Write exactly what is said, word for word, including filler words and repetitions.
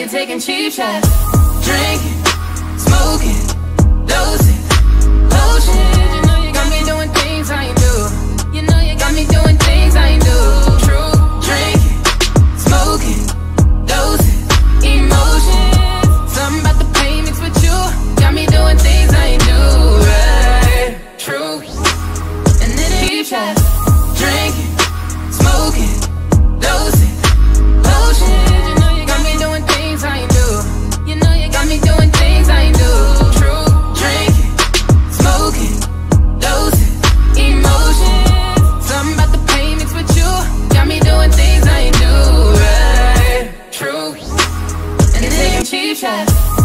you're taking cheap shots. Drinking, smoking, dosing, lotion. You know you got me doing things I ain't do. You know you got me doing things I ain't do. True. Drinking, smoking, dosing, emotions. Something about the pain mixed with you got me doing things I ain't do. Right. True. And then cheap shots. Drinking, smoking, dosing, lotion. You know you got me doing things I ain't do. You know you got me doing things I ain't do. True. Drinking, smoking, dosing, emotions. Something about the pain mixed with you got me doing things I ain't do. Right. True. And taking cheap shots.